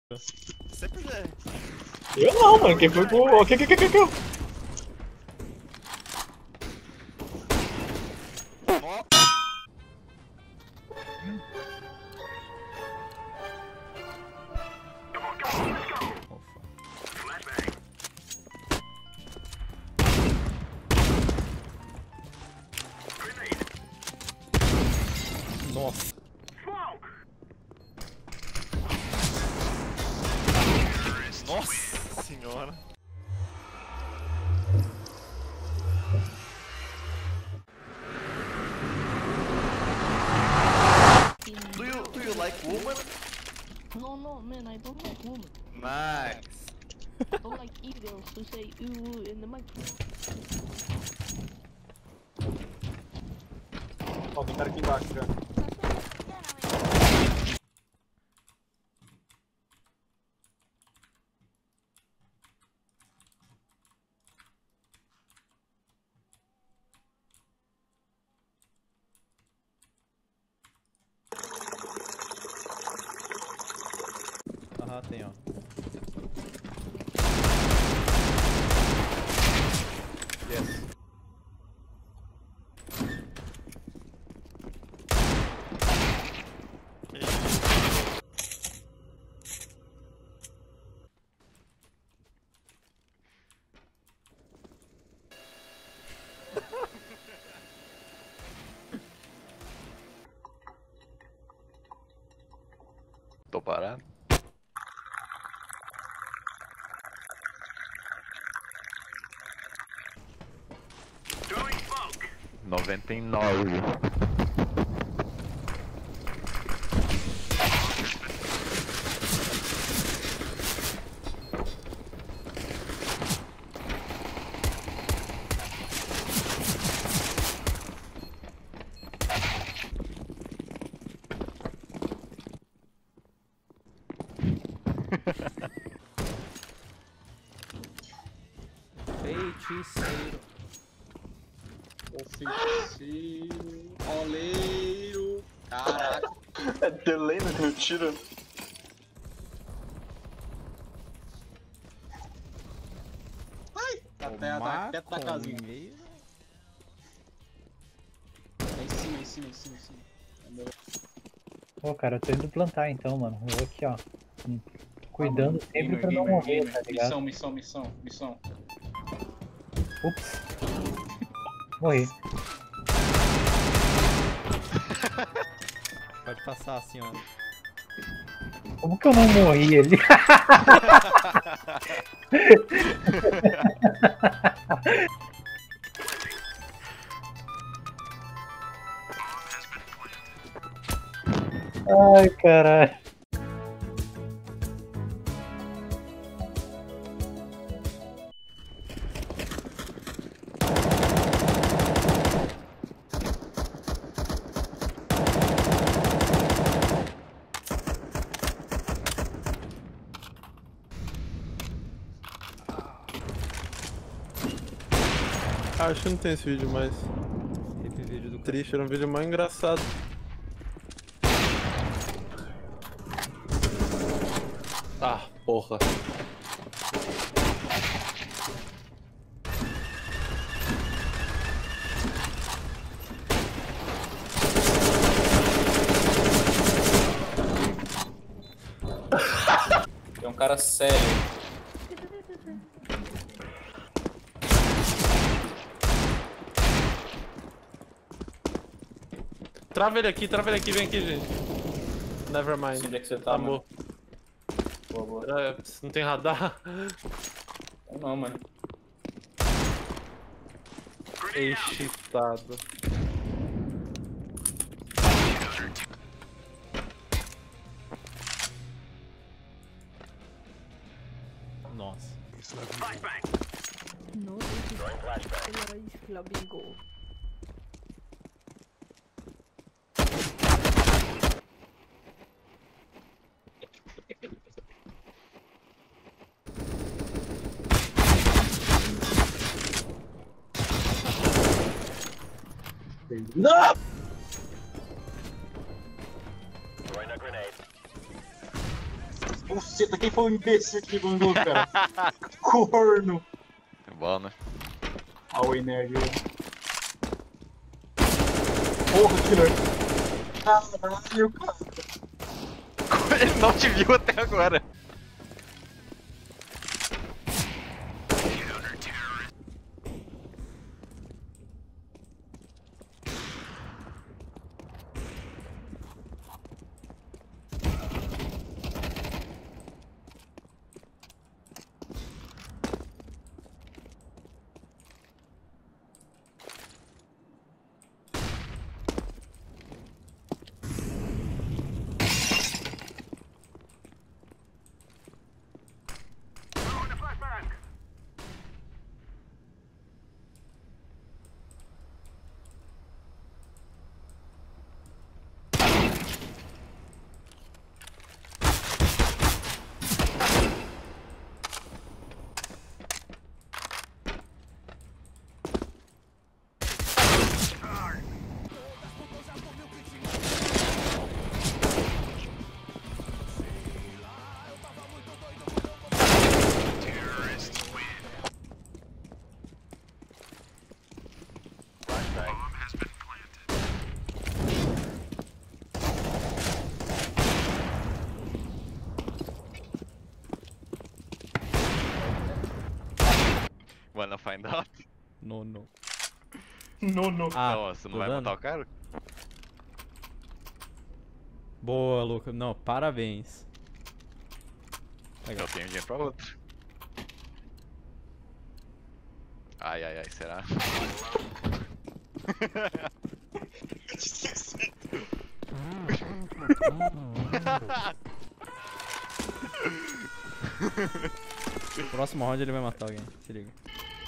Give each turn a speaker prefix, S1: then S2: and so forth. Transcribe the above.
S1: Sempre é.
S2: Eu não, mano. Quem foi pro... Aqui.
S1: Nossa. Nossa senhora. Do you like woman?
S3: No, man, I don't like women.
S1: Nice.
S3: I don't like e-girls who say ooh in the microphone.
S2: Ó, tem cara aqui embaixo já.
S1: Aham, tem, ó. Yes. Tô parado. Noventa e nove. Feiticeiro.
S2: Ofereço-lhe, oleiro. Caraca. É delay no meu tiro. Ai! Tá perto da casinha. É em cima.
S4: Pô, cara, eu tô indo plantar então, mano. Eu vou aqui, ó. Cuidando sempre pra não morrer, tá ligado?
S2: Missão.
S4: Ups. Morri.
S1: Pode passar assim, ó.
S4: Como que eu não morri ali? Ai, caralho.
S5: Acho que não tem esse vídeo mais.
S1: Esse vídeo do
S5: Triste, era um vídeo mais engraçado. Ah, porra.
S2: É um cara sério.
S5: Trava ele aqui, vem aqui, gente. Nevermind.
S2: Onde é que você tá,
S5: amor?
S2: Boa.
S5: Não tem radar?
S2: Não, mano.
S5: Excitado.
S1: Nossa.
S3: No, this is clubbing goal.
S2: Não! Nossa caceta, quem foi o imbecil que mandou, cara? Corno!
S1: É bom, né?
S2: Ah, o nerd. Porra, killer. Caralho, cara.
S1: Ele não te viu até agora. Wanna find out?
S5: No, no.
S2: No.
S5: Ah,
S1: Não, você não
S5: tô
S1: vai
S5: dando?
S1: matar o cara?
S5: Boa, Luca. Não, parabéns.
S1: Eu tenho dinheiro pra outro. Ai, ai, ai, será?
S5: Próximo round ele vai matar alguém, se liga.